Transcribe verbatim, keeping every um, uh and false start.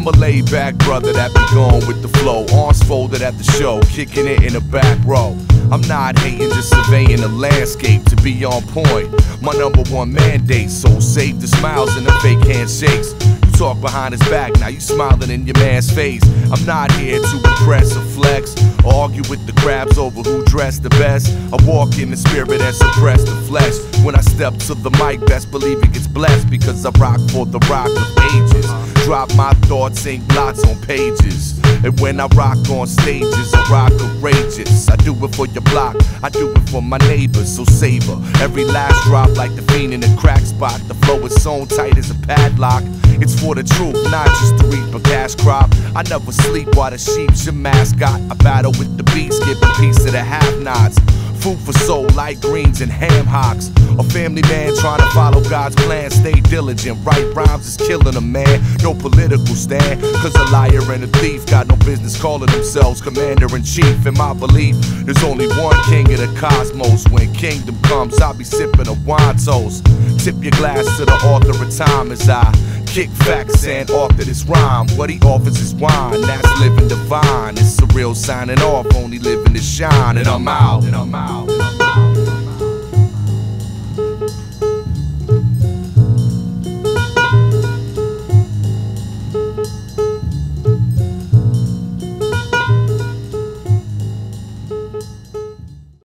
I'm a laid back brother that be going with the flow, arms folded at the show, kicking it in the back row. I'm not hating, just surveying the landscape to be on point. My number one mandate, so save the smiles and the fake handshakes. You talk behind his back, now you smiling in your man's face. I'm not here to impress or flex, or argue with the crabs over who dressed the best. I walk in the spirit and suppress the flesh. When I step to the mic, best believe it gets blessed, because I rock for the rock of ages. Drop my thoughts, ink blots on pages. And when I rock on stages, I rock courageous. I do it for your block, I do it for my neighbors. So savor every last drop like the fiend in a crack spot. The flow is sewn tight as a padlock. It's for the truth, not just to reap a cash crop. I never sleep while the sheep's your mascot. I battle with the beats, give a piece to the have-nots. Food for soul, light greens and ham hocks. A family man trying to follow God's plan. Stay diligent, write rhymes is killing a man. No political stand, cause a liar and a thief got no business calling themselves commander-in-chief. In my belief, there's only one king of the cosmos. When kingdom comes, I'll be sipping a wine toast. Tip your glass to the author of time as I kick facts and author this rhyme. What he offers is wine, that's living divine. It's a real signing off, only living to shine. And I'm out, and I'm out.